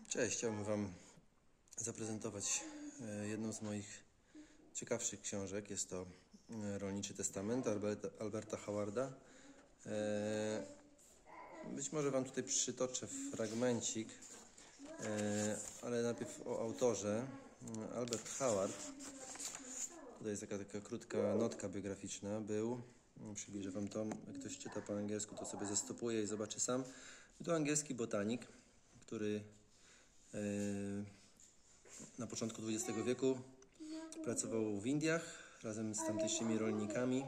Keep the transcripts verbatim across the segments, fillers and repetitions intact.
Cześć, chciałbym Wam zaprezentować jedną z moich ciekawszych książek. Jest to Rolniczy Testament Alberta, Alberta Howarda. Być może Wam tutaj przytoczę fragmencik, ale najpierw o autorze. Albert Howard, tutaj jest taka, taka krótka notka biograficzna, był, przybliżę Wam to, jak ktoś czyta po angielsku, to sobie zastopuje i zobaczy sam. To angielski botanik, który na początku dwudziestego wieku pracował w Indiach razem z tamtejszymi rolnikami.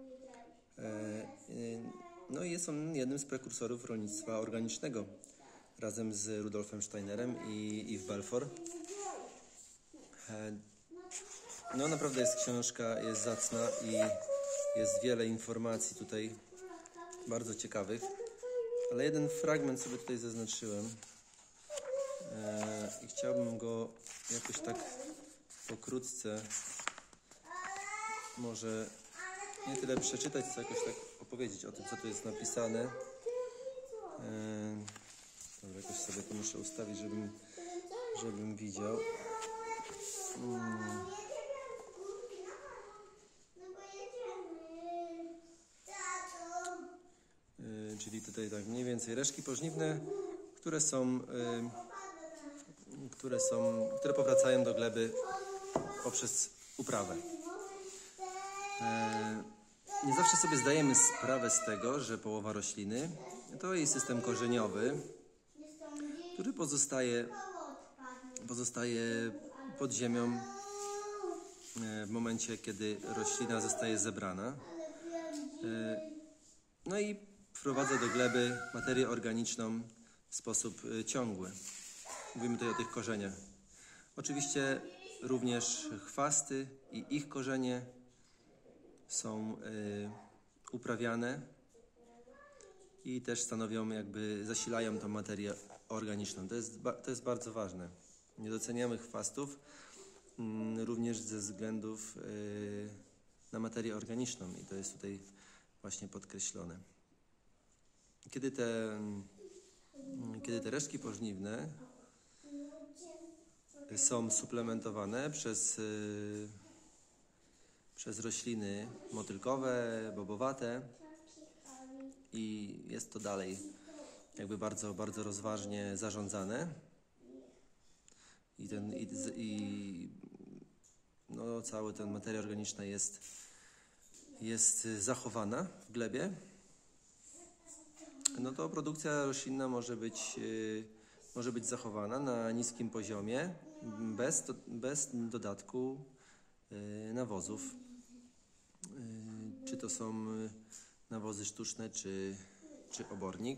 No i jest on jednym z prekursorów rolnictwa organicznego razem z Rudolfem Steinerem i Yves Balfour. No naprawdę jest książka, jest zacna i jest wiele informacji tutaj bardzo ciekawych, ale jeden fragment sobie tutaj zaznaczyłem i chciałbym go jakoś tak pokrótce może nie tyle przeczytać, co jakoś tak opowiedzieć o tym, co tu jest napisane. Dobra, jakoś sobie to muszę ustawić, żebym, żebym widział. Hmm. Yy, czyli tutaj tak mniej więcej resztki pożniwne, które są, yy, które są, które powracają do gleby poprzez uprawę. Yy, nie zawsze sobie zdajemy sprawę z tego, że połowa rośliny to jej system korzeniowy, który pozostaje, pozostaje pod ziemią w momencie, kiedy roślina zostaje zebrana. Yy, no i wprowadza do gleby materię organiczną w sposób ciągły. Mówimy tutaj o tych korzeniach. Oczywiście również chwasty i ich korzenie są y, uprawiane i też stanowią, jakby zasilają tą materię organiczną. To jest, to jest bardzo ważne. Nie doceniamy chwastów y, również ze względów y, na materię organiczną i to jest tutaj właśnie podkreślone. Kiedy te, kiedy te resztki pożniwne są suplementowane przez, przez rośliny motylkowe, bobowate i jest to dalej jakby bardzo, bardzo rozważnie zarządzane i, ten, i, i no, cała ta materia organiczna jest, jest zachowana w glebie, no to produkcja roślinna może być, yy, może być zachowana na niskim poziomie bez, do, bez dodatku yy, nawozów. Yy, czy to są nawozy sztuczne, czy, czy obornik.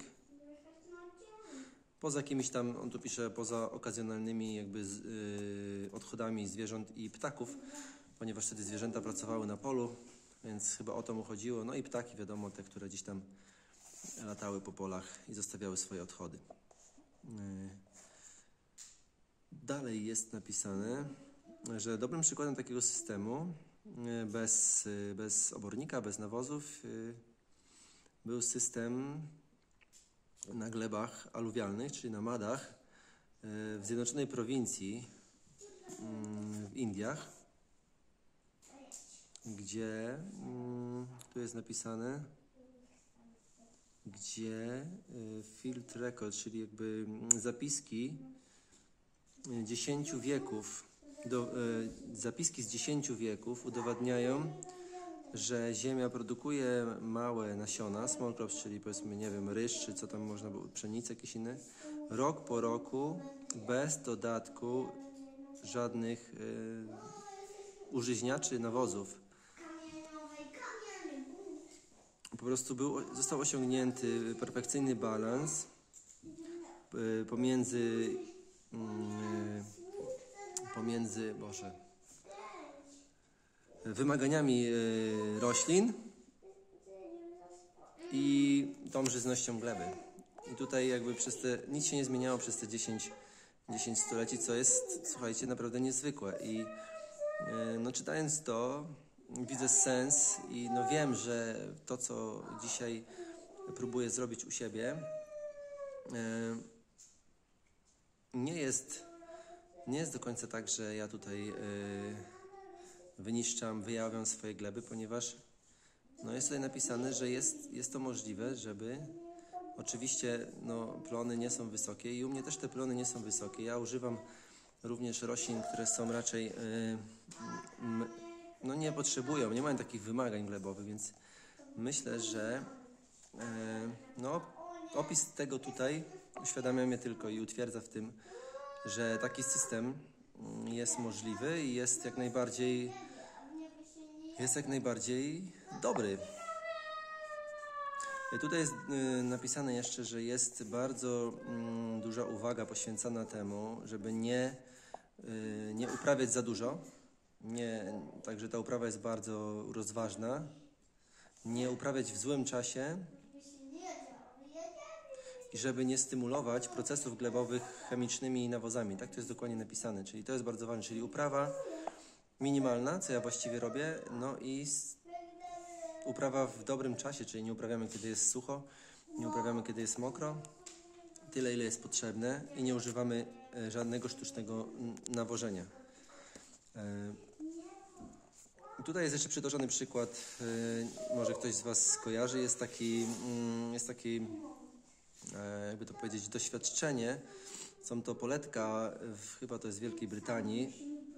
Poza jakimiś tam, on tu pisze, poza okazjonalnymi jakby z, yy, odchodami zwierząt i ptaków, ponieważ wtedy zwierzęta pracowały na polu, więc chyba o to mu chodziło. No i ptaki, wiadomo, te, które gdzieś tam latały po polach i zostawiały swoje odchody. Dalej jest napisane, że dobrym przykładem takiego systemu bez, bez obornika, bez nawozów był system na glebach aluwialnych, czyli na madach w Zjednoczonej Prowincji w Indiach, gdzie tu jest napisane, gdzie field record, czyli jakby zapiski dziesięciu wieków, do, zapiski z dziesięciu wieków udowadniają, że ziemia produkuje małe nasiona, small crops, czyli powiedzmy, nie wiem, ryż, czy co tam można było, pszenice jakieś inne, rok po roku, bez dodatku żadnych y, użyźniaczy, nawozów. Po prostu był, został osiągnięty perfekcyjny balans y, pomiędzy y, pomiędzy Boże, wymaganiami y, roślin i tą żyznością gleby. I tutaj jakby przez te, nic się nie zmieniało przez te dziesięć, dziesięć stuleci, co jest, słuchajcie, naprawdę niezwykłe. I y, no, czytając to, widzę sens i no wiem, że to, co dzisiaj próbuję zrobić u siebie, nie jest, nie jest do końca tak, że ja tutaj yy, wyniszczam, wyjawiam swoje gleby, ponieważ no jest tutaj napisane, że jest, jest to możliwe, żeby oczywiście no, plony nie są wysokie i u mnie też te plony nie są wysokie. Ja używam również roślin, które są raczej yy, yy, no nie potrzebują, nie mają takich wymagań glebowych, więc myślę, że yy, no, opis tego tutaj uświadamia mnie tylko i utwierdza w tym, że taki system jest możliwy i jest jak najbardziej jest jak najbardziej dobry. I tutaj jest y, napisane jeszcze, że jest bardzo y, duża uwaga poświęcana temu, żeby nie, y, nie uprawiać za dużo. Nie, także ta uprawa jest bardzo rozważna. Nie uprawiać w złym czasie i żeby nie stymulować procesów glebowych chemicznymi nawozami. Tak to jest dokładnie napisane, czyli to jest bardzo ważne, czyli uprawa minimalna, co ja właściwie robię, no i uprawa w dobrym czasie, czyli nie uprawiamy, kiedy jest sucho, nie uprawiamy, kiedy jest mokro, tyle, ile jest potrzebne i nie używamy żadnego sztucznego nawożenia. Tutaj jest jeszcze przytoczony przykład, może ktoś z Was skojarzy, jest taki, jest taki, jakby to powiedzieć, doświadczenie. Są to poletka, chyba to jest w Wielkiej Brytanii,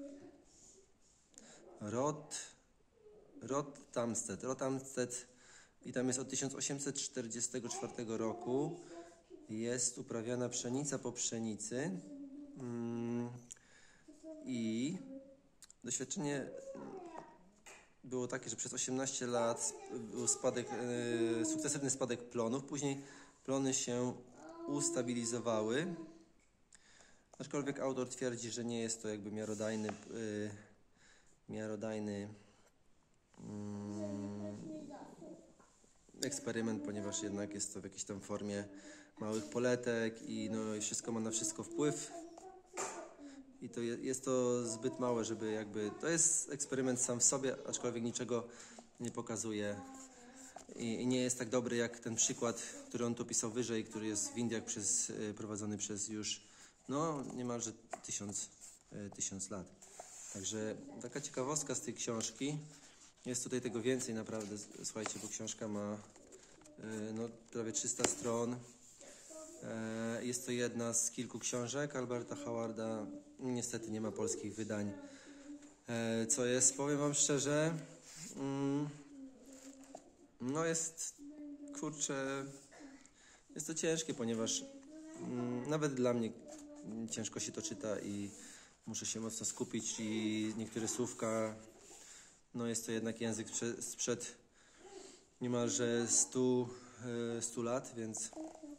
Rod, Rod Tamsted, Rod Tamsted i tam jest od tysiąc osiemset czterdziestego czwartego roku, jest uprawiana pszenica po pszenicy i doświadczenie było takie, że przez osiemnaście lat był spadek, e, sukcesywny spadek plonów, później plony się ustabilizowały, aczkolwiek autor twierdzi, że nie jest to jakby miarodajny, e, miarodajny mm, eksperyment, ponieważ jednak jest to w jakiejś tam formie małych poletek i, no, i wszystko ma na wszystko wpływ. I to je, jest to zbyt małe, żeby jakby... To jest eksperyment sam w sobie, aczkolwiek niczego nie pokazuje. I, i nie jest tak dobry jak ten przykład, który on tu pisał wyżej, który jest w Indiach przez, y, prowadzony przez już no niemalże tysiąc, y, tysiąc lat. Także taka ciekawostka z tej książki. Jest tutaj tego więcej naprawdę. Słuchajcie, bo książka ma y, no, prawie trzysta stron. Jest to jedna z kilku książek Alberta Howarda. Niestety nie ma polskich wydań. Co jest, powiem Wam szczerze, no jest, kurczę, jest to ciężkie, ponieważ nawet dla mnie ciężko się to czyta i muszę się mocno skupić i niektóre słówka, no jest to jednak język sprzed niemalże stu, stu lat, więc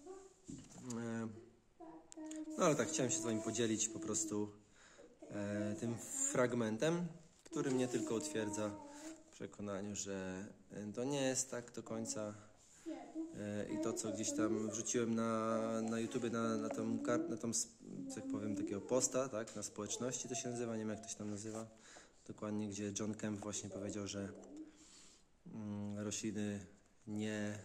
no ale tak, chciałem się z Wami podzielić po prostu e, tym fragmentem, który mnie tylko utwierdza w przekonaniu, że to nie jest tak do końca e, i to, co gdzieś tam wrzuciłem na, na YouTube, na, na tą, na tą, jak powiem, takiego posta, tak, na społeczności to się nazywa, nie wiem jak to się tam nazywa dokładnie, gdzie John Kemp właśnie powiedział, że mm, rośliny nie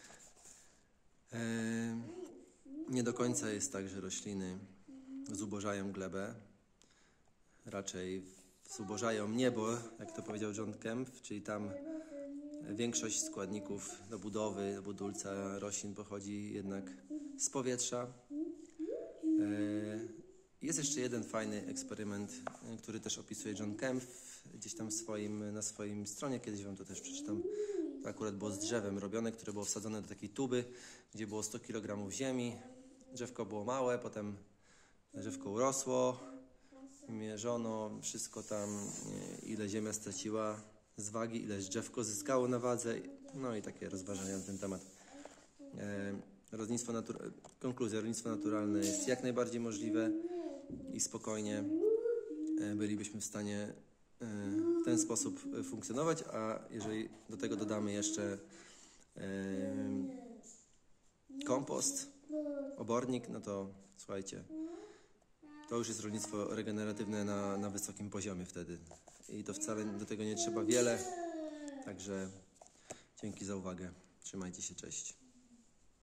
e, Nie do końca jest tak, że rośliny zubożają glebę. Raczej zubożają niebo, jak to powiedział John Kemp, czyli tam większość składników do budowy, do budulca roślin pochodzi jednak z powietrza. Jest jeszcze jeden fajny eksperyment, który też opisuje John Kemp gdzieś tam w swoim, na swoim stronie. Kiedyś Wam to też przeczytam. To akurat było z drzewem robione, które było wsadzone do takiej tuby, gdzie było sto kilogramów ziemi. Drzewko było małe, potem drzewko urosło, mierzono wszystko tam, ile ziemia straciła z wagi, ile drzewko zyskało na wadze, no i takie rozważania na ten temat. E, rolnictwo natura- konkluzja, rolnictwo naturalne jest jak najbardziej możliwe i spokojnie e, bylibyśmy w stanie e, w ten sposób funkcjonować, a jeżeli do tego dodamy jeszcze e, kompost, obornik, no to słuchajcie, to już jest rolnictwo regeneratywne na, na wysokim poziomie wtedy. I to wcale do tego nie trzeba wiele. Także dzięki za uwagę. Trzymajcie się, cześć.